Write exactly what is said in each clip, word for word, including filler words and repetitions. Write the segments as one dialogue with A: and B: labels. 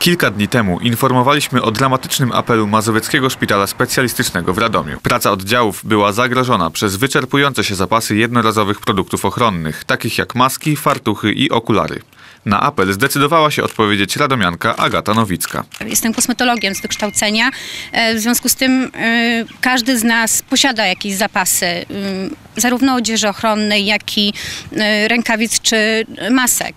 A: Kilka dni temu informowaliśmy o dramatycznym apelu Mazowieckiego Szpitala Specjalistycznego w Radomiu. Praca oddziałów była zagrożona przez wyczerpujące się zapasy jednorazowych produktów ochronnych, takich jak maski, fartuchy i okulary. Na apel zdecydowała się odpowiedzieć radomianka Agata Nowicka.
B: Jestem kosmetologiem z wykształcenia, w związku z tym każdy z nas posiada jakieś zapasy, zarówno odzieży ochronnej, jak i rękawic czy masek.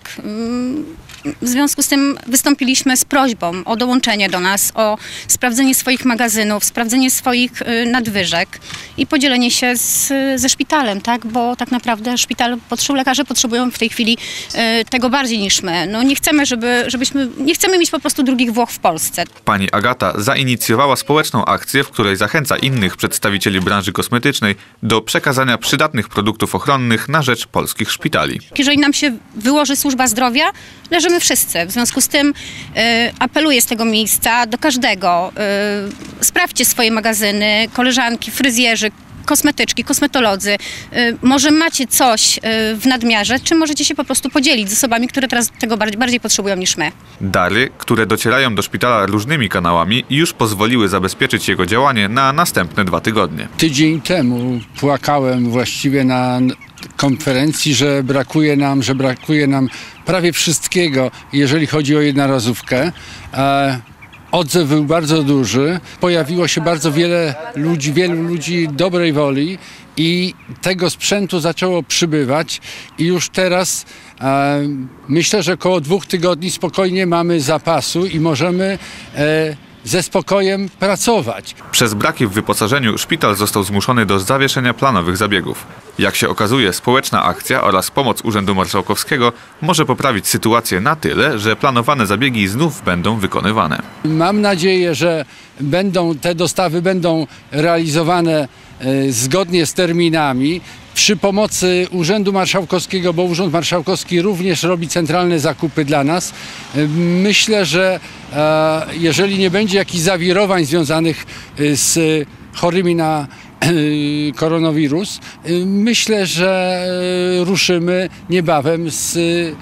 B: W związku z tym wystąpiliśmy z prośbą o dołączenie do nas, o sprawdzenie swoich magazynów, sprawdzenie swoich nadwyżek i podzielenie się z, ze szpitalem, tak? Bo tak naprawdę szpital, lekarze potrzebują w tej chwili tego bardziej niż my. No nie chcemy, żeby, żebyśmy, nie chcemy mieć po prostu drugich Włoch w Polsce.
A: Pani Agata zainicjowała społeczną akcję, w której zachęca innych przedstawicieli branży kosmetycznej do przekazania przydatnych produktów ochronnych na rzecz polskich szpitali.
B: Jeżeli nam się wyłoży służba zdrowia, leżymy wszyscy. W związku z tym y, apeluję z tego miejsca do każdego. Y, sprawdźcie swoje magazyny, koleżanki, fryzjerzy, kosmetyczki, kosmetolodzy. Y, może macie coś y, w nadmiarze, czy możecie się po prostu podzielić z osobami, które teraz tego bardziej, bardziej potrzebują niż my.
A: Dary, które docierają do szpitala różnymi kanałami, już pozwoliły zabezpieczyć jego działanie na następne dwa tygodnie.
C: Tydzień temu płakałem właściwie na konferencji, że brakuje nam, że brakuje nam prawie wszystkiego, jeżeli chodzi o jednorazówkę. E, odzew był bardzo duży. Pojawiło się bardzo wiele ludzi, wielu ludzi dobrej woli i tego sprzętu zaczęło przybywać i już teraz e, myślę, że około dwóch tygodni spokojnie mamy zapasu i możemy e, ze spokojem pracować.
A: Przez braki w wyposażeniu szpital został zmuszony do zawieszenia planowych zabiegów. Jak się okazuje, społeczna akcja oraz pomoc Urzędu Marszałkowskiego może poprawić sytuację na tyle, że planowane zabiegi znów będą wykonywane.
C: Mam nadzieję, że będą, te dostawy będą realizowane e, zgodnie z terminami. Przy pomocy Urzędu Marszałkowskiego, bo Urząd Marszałkowski również robi centralne zakupy dla nas. Myślę, że e, jeżeli nie będzie jakichś zawirowań związanych z chorymi na e, koronawirus, e, myślę, że ruszymy niebawem z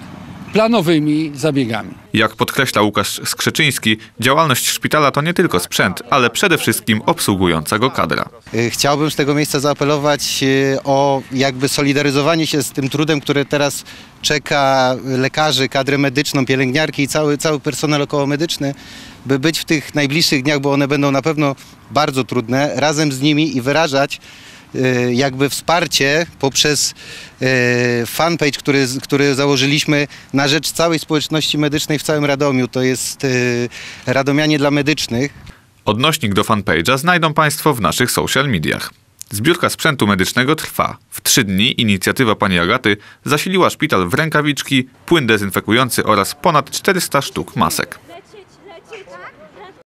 C: planowymi zabiegami.
A: Jak podkreśla Łukasz Skrzeczyński, działalność szpitala to nie tylko sprzęt, ale przede wszystkim obsługująca go kadra.
D: Chciałbym z tego miejsca zaapelować o jakby solidaryzowanie się z tym trudem, który teraz czeka lekarzy, kadrę medyczną, pielęgniarki i cały, cały personel okołomedyczny, by być w tych najbliższych dniach, bo one będą na pewno bardzo trudne, razem z nimi i wyrażać jakby wsparcie poprzez fanpage, który, który założyliśmy na rzecz całej społeczności medycznej w całym Radomiu. To jest Radomianie dla Medycznych.
A: Odnośnik do fanpage'a znajdą Państwo w naszych social mediach. Zbiórka sprzętu medycznego trwa. W trzy dni inicjatywa pani Agaty zasiliła szpital w rękawiczki, płyn dezynfekujący oraz ponad czterysta sztuk masek.